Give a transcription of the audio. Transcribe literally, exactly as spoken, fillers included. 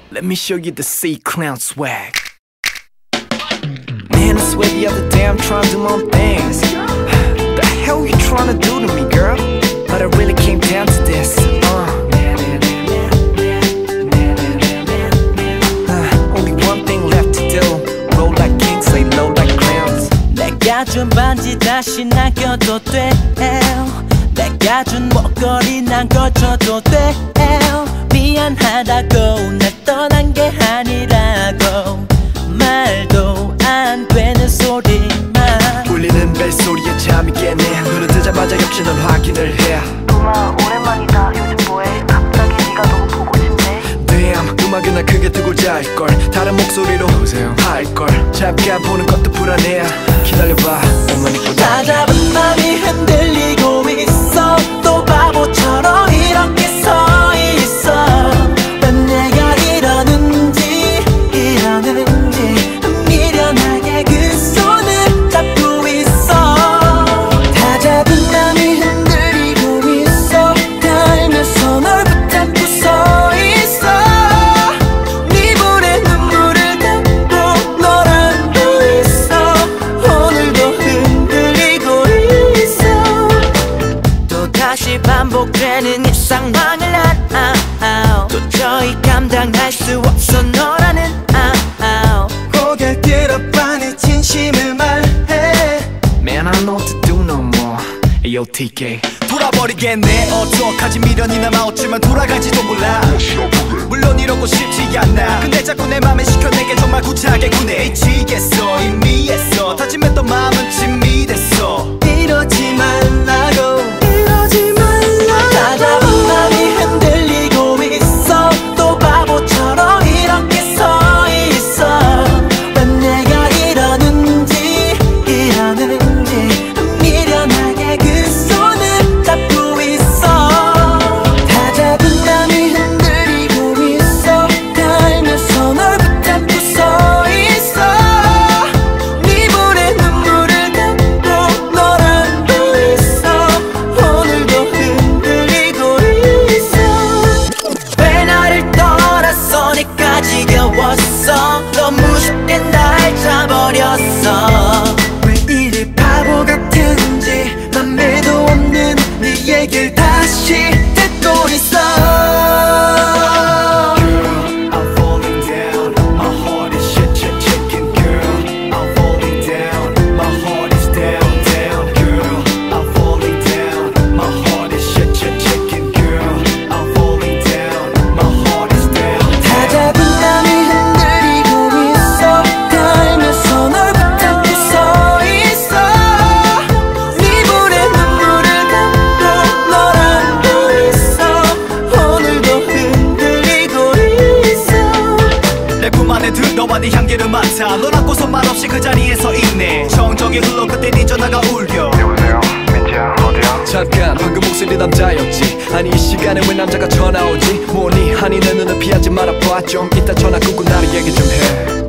Let me show you the C-Clown swag. Man, I swear the other day I'm trying to do my own things. The hell you trying to do to me, girl? But it really came down to this. uh. uh Only one thing left to do. Roll like kings, lay low like clowns. 내가 준 반지 다시 난 껴도 돼. 내가 준 목걸이 난 걸쳐도 돼. 미안하다고 날 떠난 게 아니라고 말도 안 되는 소리만 울리는 벨소리에 잠이 깨네. 눈을 뜨자마자 역시 넌 확인을 해. 음악 오랜만이다. 요즘 뭐해? 갑자기 네가 너무 보고 싶네. Damn, 음악은 날 크게 두고자 할걸. 다른 목소리로 할걸. 잠깐 보는 것도 불안해. 기다려봐, 옷만 입고 다 잡은 맘이 흔들리고 있어. 또 바보처럼 이렇게 서 있어. 난 내가 이러는지 이러는지 미련하게 그 손을 잡고 있어. 다 잡은 맘이 흔들리고 있어. 닿으면서 널 붙잡고 서 있어. 네 볼에 눈물을 담고 널 안고 있어. 오늘도 흔들리고 있어. 또 다시 반복되는 이 상황을 난 도저히 감당할 수 없어. 너라는 고개 들어 내 진심을 말해. Man, I don't know what to do no more. Ayo, T K 돌아버리겠네. 어떡하지. 미련이 남아왔지만 돌아가지도 몰라. 물론 이러고 싶지 않아. 근데 자꾸 내 맘에 시켜 내게 정말 구차하게 구네. 미치겠어 이미 했어. 다짐했던 마음은 짐이 됐어. 이러지 말라고 이러지 말라고. 다 잡은 맘이 흔들리고 있어. 또 바보처럼 이렇게 서 있어. 난 내가 이러는지 이러는지 미련하게 그 손을 잡고 있어. 다 잡은 맘이 흔들리고 있어. 닿으면서 널 붙잡고 서 있어. 네 볼에 눈물을 담고 널 안고 있어. 오늘도 흔들리고 있어. 왜 나를 떠나서 내가 지겨웠어. 너무 쉽게 날 잡아버렸어. 왜 이리 바보 같은지 맘에도 없는 네 얘길 다시 듣고 있어. I'm falling down, my heart is shit, shit, chicken girl. I'm falling down, my heart is down, down girl. I'm falling down, my heart is shit, shit, chicken girl. I'm falling down, my heart is down. 다 잡은 맘이 흔들리고 있어. 닿으면서 널 붙잡고 서 있어. 네 볼에 눈물을 담고 널 안고 있어. 오늘도 흔들리고 있어. 내 품 안에 들어와 네 향기를 맡아. 널 안고서 말없이 그 자리에 서 있네. 정적이 흘러 그때 네 전화가 울려. 여보세요? 민지야 어디야? 잠깐 방금 목소리 남자였지. 아니 이 시간에 왜 남자가 전화 오지. 뭐니 하니 내 눈을 피하지 말아봐. 좀 이따 전화 끊고 나를 얘기 좀 해.